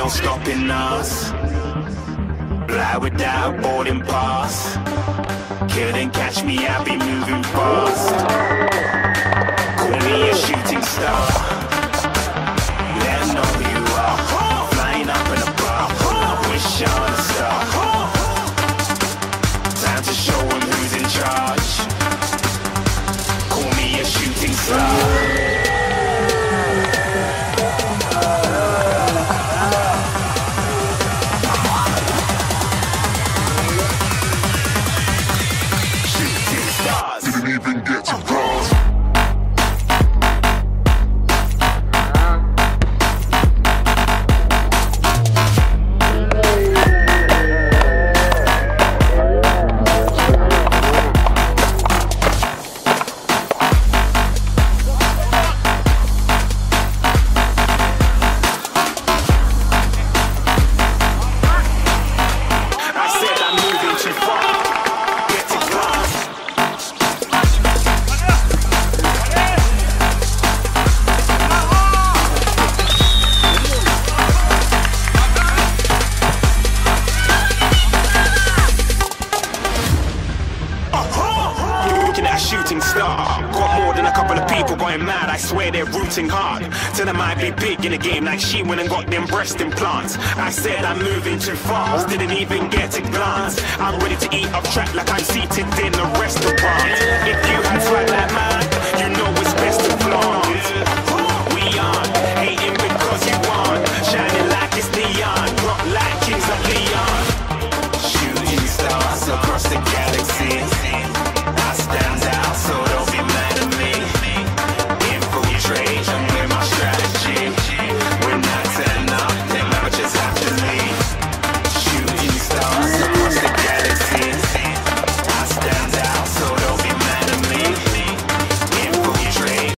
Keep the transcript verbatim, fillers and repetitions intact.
no stopping us. Fly without boarding pass. Couldn't catch me, I be moving fast. Call me a shooting star. Let 'em know who you are. Flying up in a bar. I wish on a star. Time to show 'em who's in charge. Call me a shooting star. Didn't even get to cross. Shooting star, got more than a couple of people going mad. I swear they're rooting hard. Tell them I be big in the game, like she went and got them breast implants. I said I'm moving too fast, didn't even get a glance. I'm ready to eat off track like I'm seated in a restaurant. If